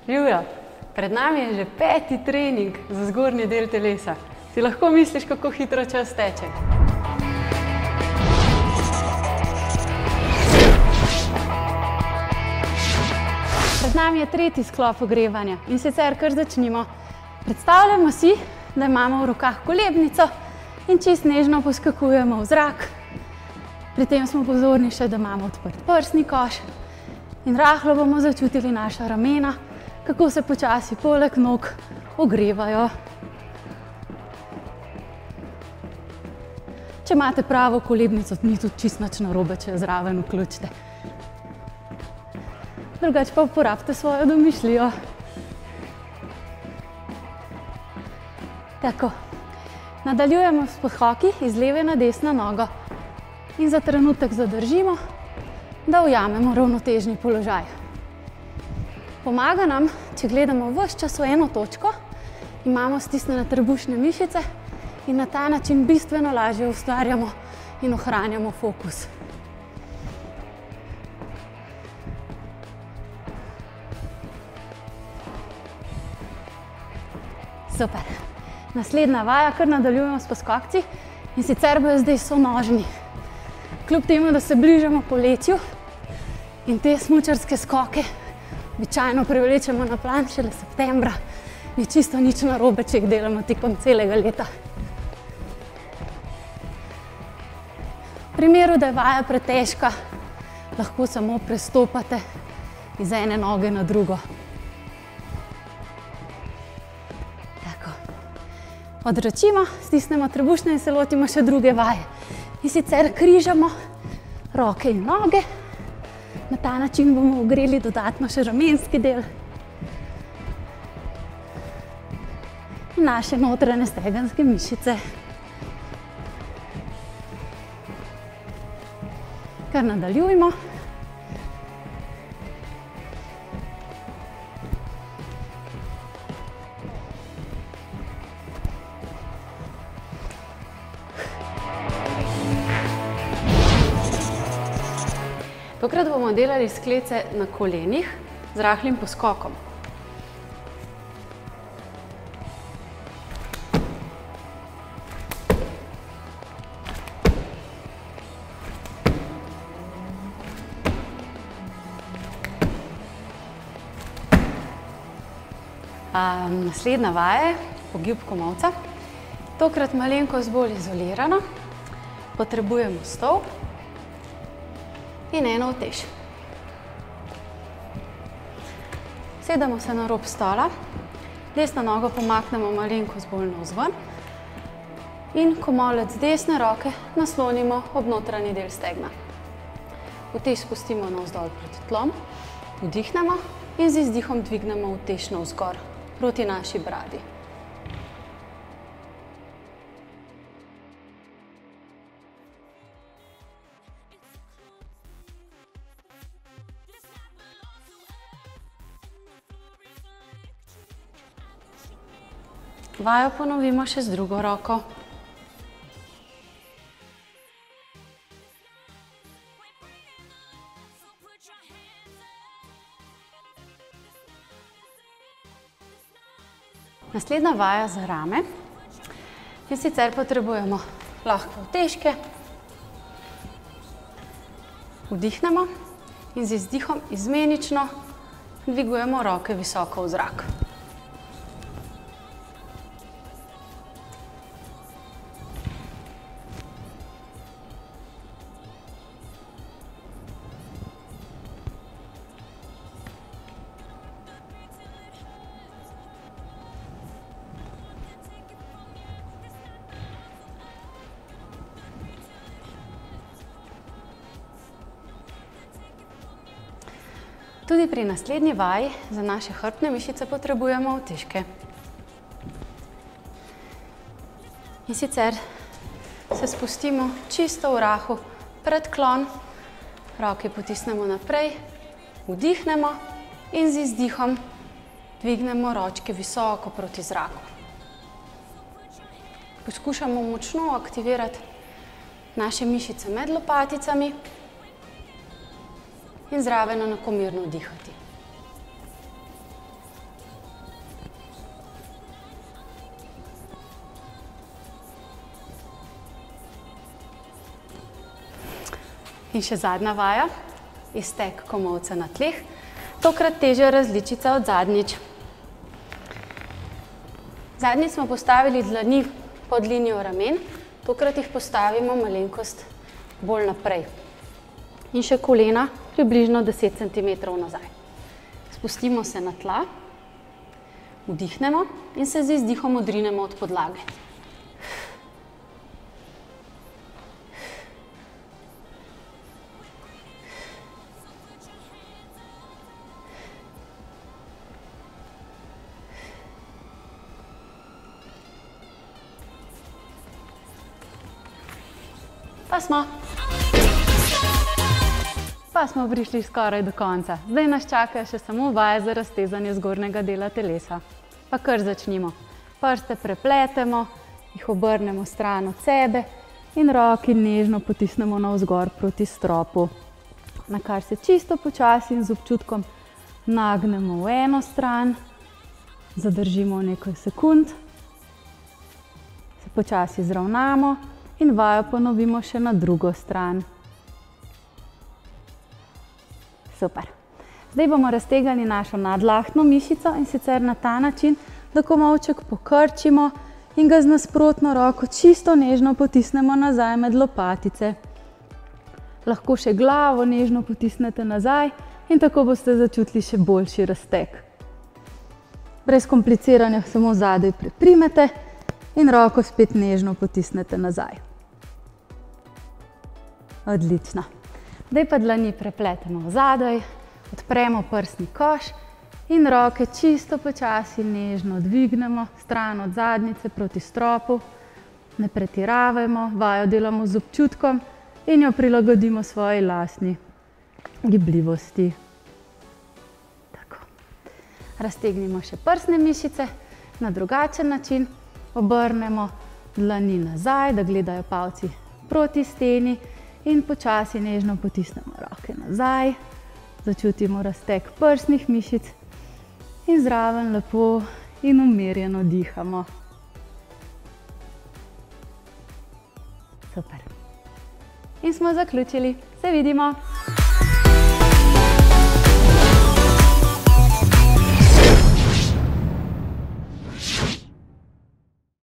Živjo, pred nami je že 5. trening za zgornji del telesa. Si lahko misliš, kako hitro čas teče? Pred nami je 3. sklop ogrevanja in sicer kar začnimo. Predstavljamo si, da imamo v rokah kolebnico in čisto nežno poskakujemo v zrak. Pri tem smo pozorni še, da imamo odprt prsni koš in rahlo bomo začutili naša ramena, kako se počasi poleg nog ogrevajo. Če imate pravo kolebnico, ni tudi čisto nič narobe, če jo zraven vključite. Drugače pa uporabite svojo domišljijo. Tako. Nadaljujemo s poskoki iz leve na desno nogo in za trenutek zadržimo, da ujamemo ravnotežni položaj. Pomaga nam, če gledamo ves čas v eno točko, imamo stisnjene trebušne mišice in na ta način bistveno lažje ustvarjamo in ohranjamo fokus. Super. Naslednja vaja, kar nadaljujemo s poskokci in sicer bojo zdaj sonožni. Kljub temu, da se bližamo poletju in te smučarske skoke običajno privlečemo na plan šele septembra, ni čisto nič narobe, če jih delamo tekom celega leta. V primeru, da je vaja pretežka, lahko samo prestopate iz ene noge na drugo. Tako. Odročimo, stisnemo trebušne in se lotimo še druge vaje. In sicer križamo roke in noge. Na ta način bomo ogreli dodatno še ramenski del in naše notranje stegenske mišice. Kar nadaljujmo. Tokrat bomo delali sklece na kolenih z rahlim poskokom. Naslednja vaja je pogib komolca. Tokrat malenkost bolj izolirano. Potrebujemo stol in eno utež. Sedemo se na rob stola, desno nogo pomaknemo malenkost bolj navzven in komolec desne roke naslonimo ob notranji del stegna. Utež spustimo navzdol proti tlom, vdihnemo in z izdihom dvignemo utež navzgor proti naši bradi. Vajo ponovimo še z drugo roko. Naslednja vaja za rame. In sicer potrebujemo lahke utežke. Vdihnemo in z izdihom izmenično dvigujemo roke visoko v zrak. Tudi pri naslednji vaji za naše hrbtne mišice potrebujemo utežke. In sicer se spustimo čisto v rahu, predklon, roke potisnemo naprej, vdihnemo in z izdihom dvignemo ročke visoko proti zraku. Poskušamo močno aktivirati naše mišice med lopaticami in zraven enakomerno dihati. In še zadnja vaja, iztek komolca na tleh, tokrat težja različica od zadnjič. Zadnjič smo postavili dlani pod linijo ramen, tokrat jih postavimo malenkost bolj naprej. In še kolena približno 10 cm nazaj. Spustimo se na tla, vdihnemo in se z izdihom odrinemo od podlage. Pa smo prišli skoraj do konca. Zdaj nas čakajo še samo vaje za raztezanje zgornjega dela telesa. Pa kar začnimo. Prste prepletemo, jih obrnemo stran od sebe in roki nežno potisnemo navzgor proti stropu. Na kar se čisto počasi in z občutkom nagnemo v eno stran, zadržimo nekaj sekund, se počasi zravnamo in vajo ponovimo še na drugo stran. Super. Zdaj bomo raztegali našo nadlahtno mišico in sicer na ta način, da komolček pokrčimo in ga z nasprotno roko čisto nežno potisnemo nazaj med lopatice. Lahko še glavo nežno potisnete nazaj in tako boste začutili še boljši razteg. Brez kompliciranja samo zadaj priprimete in roko spet nežno potisnete nazaj. Odlično. Zdaj pa dlani prepletemo zadaj, odpremo prsni koš in roke čisto počasi nežno dvignemo stran od zadnjice proti stropu. Ne pretiravajmo, vajo delamo z občutkom in jo prilagodimo svoji lastni gibljivosti. Tako. Raztegnimo še prsne mišice na drugačen način. Obrnemo dlani nazaj, da gledajo palci proti steni in počasi nežno potisnemo roke nazaj. Začutimo razteg prsnih mišic in zraven lepo in umirjeno dihamo. Super. In smo zaključili. Se vidimo!